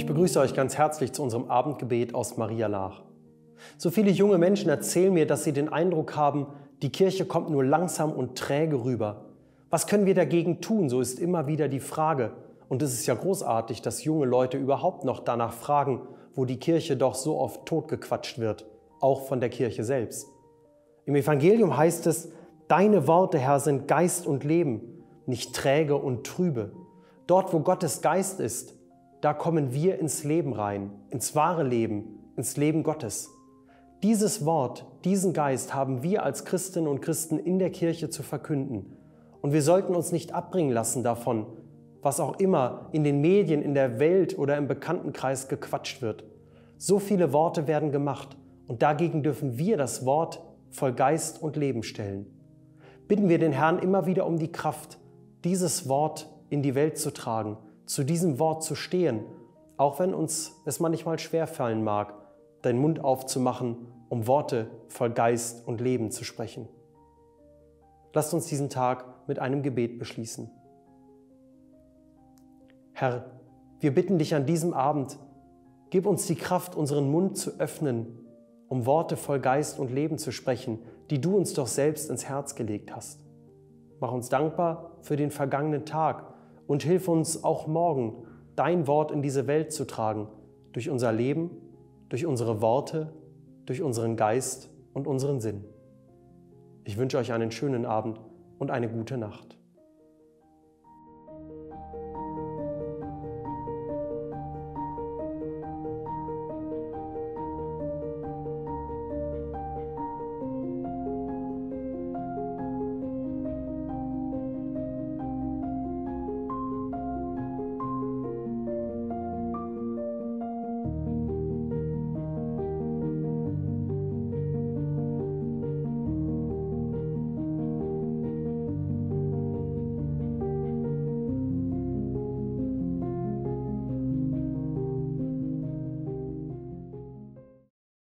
Ich begrüße euch ganz herzlich zu unserem Abendgebet aus Maria Laach. So viele junge Menschen erzählen mir, dass sie den Eindruck haben, die Kirche kommt nur langsam und träge rüber. Was können wir dagegen tun? So ist immer wieder die Frage. Und es ist ja großartig, dass junge Leute überhaupt noch danach fragen, wo die Kirche doch so oft totgequatscht wird, auch von der Kirche selbst. Im Evangelium heißt es, deine Worte, Herr, sind Geist und Leben, nicht träge und trübe. Dort, wo Gottes Geist ist, da kommen wir ins Leben rein, ins wahre Leben, ins Leben Gottes. Dieses Wort, diesen Geist haben wir als Christinnen und Christen in der Kirche zu verkünden. Und wir sollten uns nicht abbringen lassen davon, was auch immer in den Medien, in der Welt oder im Bekanntenkreis gequatscht wird. So viele Worte werden gemacht und dagegen dürfen wir das Wort voll Geist und Leben stellen. Bitten wir den Herrn immer wieder um die Kraft, dieses Wort in die Welt zu tragen, zu diesem Wort zu stehen, auch wenn uns es manchmal schwerfallen mag, deinen Mund aufzumachen, um Worte voll Geist und Leben zu sprechen. Lasst uns diesen Tag mit einem Gebet beschließen. Herr, wir bitten dich an diesem Abend, gib uns die Kraft, unseren Mund zu öffnen, um Worte voll Geist und Leben zu sprechen, die du uns doch selbst ins Herz gelegt hast. Mach uns dankbar für den vergangenen Tag und hilf uns auch morgen, dein Wort in diese Welt zu tragen, durch unser Leben, durch unsere Worte, durch unseren Geist und unseren Sinn. Ich wünsche euch einen schönen Abend und eine gute Nacht.